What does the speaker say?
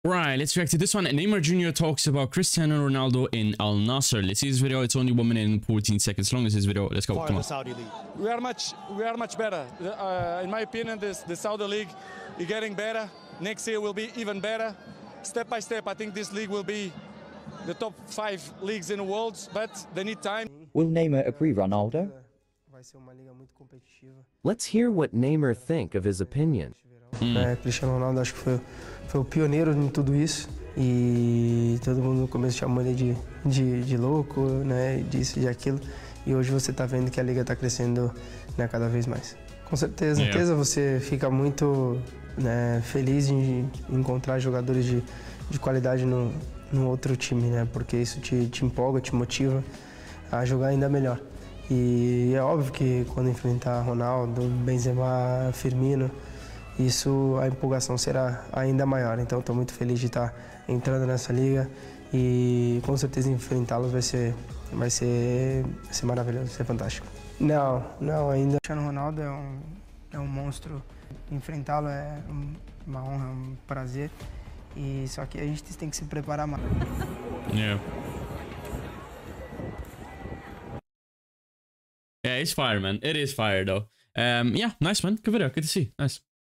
Right, let's react to this one. Neymar Jr. talks about Cristiano Ronaldo in Al Nassr. Let's see this video. It's only 1 minute and 14 seconds long. This is video. Let's go. Come on. Saudi League. We are much better. In my opinion, the Saudi League is getting better. Next year will be even better. Step by step, I think this league will be the top 5 leagues in the world, but they need time. Will Neymar agree Ronaldo? Let's hear what Neymar think of his opinion. Cristiano Ronaldo acho que foi o pioneiro em tudo isso e todo mundo no começo chamou ele de louco, né, disso e de aquilo, e hoje você está vendo que a liga está crescendo, né, cada vez mais. Com certeza você fica muito, né, feliz em encontrar jogadores de qualidade no outro time, né, porque isso te empolga, te motiva a jogar ainda melhor. E é óbvio que quando enfrentar Ronaldo, Benzema, Firmino, isso, a empolgação será ainda maior. Então estou muito feliz de estar entrando nessa liga e com certeza enfrentá-los vai ser maravilhoso, vai ser fantástico. Não ainda. Cristiano Ronaldo é um monstro, enfrentá-lo é uma honra, um prazer, e só que a gente tem que se preparar mais. Yeah, it's fire, man. It is fire, though. Yeah, nice, man. Good video. Good to see. Nice.